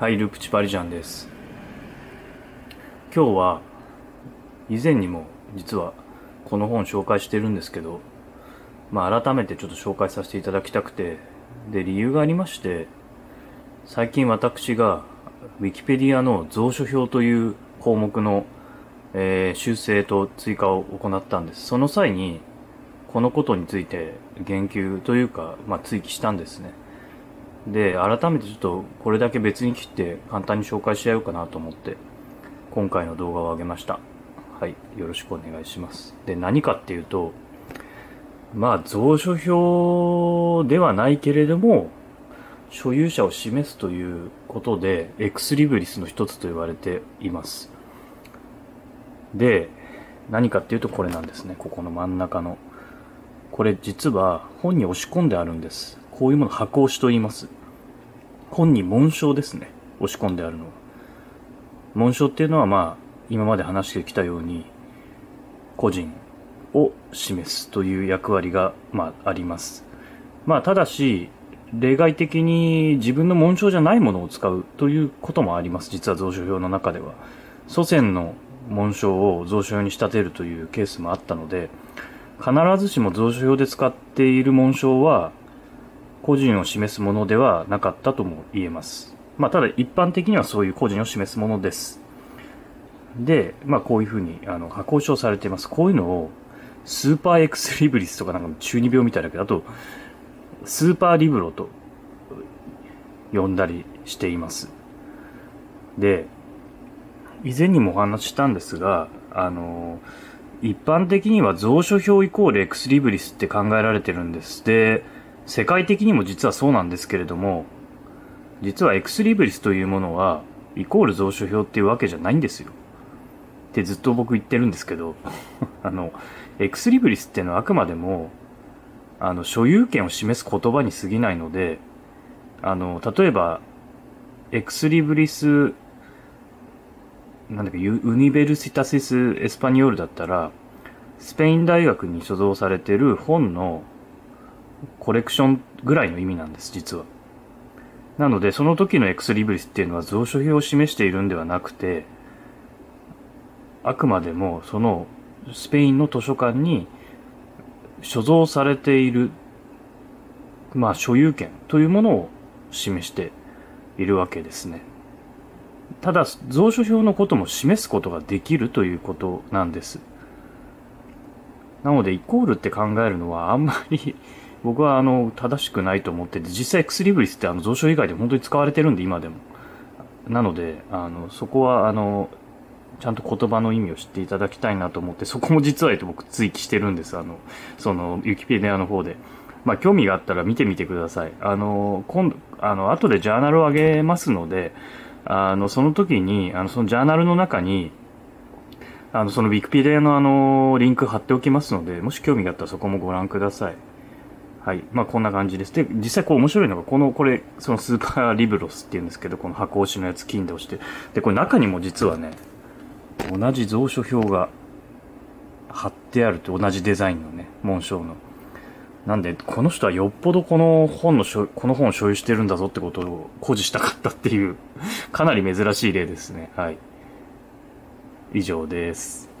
はい、ルプチパリジャンです。今日は以前にも実はこの本紹介してるんですけど、改めてちょっと紹介させていただきたくて、で、理由がありまして、最近私が Wikipedia の蔵書表という項目の、修正と追加を行ったんです。その際にこのことについて言及というか、追記したんですね。で、改めてちょっとこれだけ別に切って簡単に紹介し合おうかなと思って今回の動画を上げました。はい、よろしくお願いします。で、何かっていうと、蔵書表ではないけれども所有者を示すということでエクスリブリスの一つと言われています。で、何かっていうとこれなんですね。ここの真ん中のこれ実は本に押し込んであるんです。こういうもの箱押しと言います。本に紋章ですね。押し込んであるのは。紋章っていうのは今まで話してきたように個人を示すという役割があります。ただし例外的に自分の紋章じゃないものを使うということもあります。実は蔵書表の中では祖先の紋章を蔵書用に仕立てるというケースもあったので、必ずしも蔵書表で使っている紋章は個人を示すものではなかったとも言えます。ただ一般的にはそういう個人を示すものです。で、こういうふうに箱押しをされています。こういうのをスーパーエクスリブリスとかなんか中二病みたいだけど、あとスーパーリブロと呼んだりしています。で、以前にもお話ししたんですが、一般的には蔵書表イコールエクスリブリスって考えられてるんです。で、世界的にも実はそうなんですけれども、実はエクスリブリスというものはイコール蔵書表っていうわけじゃないんですよってずっと僕言ってるんですけどエクスリブリスっていうのはあくまでも所有権を示す言葉に過ぎないので、例えばエクスリブリスユニベルシタシス・エスパニョールだったらスペイン大学に所蔵されている本のコレクションぐらいの意味なんです、実は。なので、その時のエクスリブリスっていうのは蔵書表を示しているんではなくて、あくまでもそのスペインの図書館に所蔵されている、所有権というものを示しているわけですね。ただ、蔵書表のことも示すことができるということなんです。なので、イコールって考えるのはあんまり僕は正しくないと思ってて、実際エクスリブリスって蔵書以外でも本当に使われてるんで、今でも。なので、そこはちゃんと言葉の意味を知っていただきたいなと思って、そこも実は僕追記してるんです。その、ウィキペディアの方で。興味があったら見てみてください。後でジャーナルを上げますので、その時に、そのジャーナルの中に、そのウィキペディアのリンク貼っておきますので、もし興味があったらそこもご覧ください。はい。こんな感じです。で、実際面白いのが、これ、そのスーパーリブロスっていうんですけど、この箱押しのやつ、金で押して。で、これ中にも実はね、同じ蔵書表が貼ってあると、同じデザインのね、紋章の。なんで、この人はよっぽどこの本を所有してるんだぞってことを誇示したかったっていう、かなり珍しい例ですね。はい。以上です。